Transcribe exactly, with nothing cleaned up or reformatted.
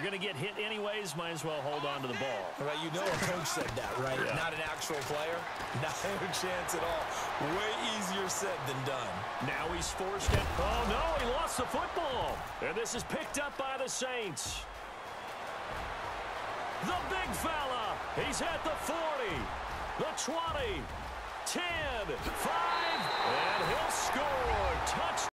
going to get hit anyways, might as well hold on to the ball. Right, you know a coach said that, right? Yeah. Not an actual player. Not a chance at all. Way easier said than done. Now he's forced it. Oh, no, he lost the football. And this is picked up by the Saints. The big fella. He's at the forty, the twenty, ten, five, and he'll score. Touchdown.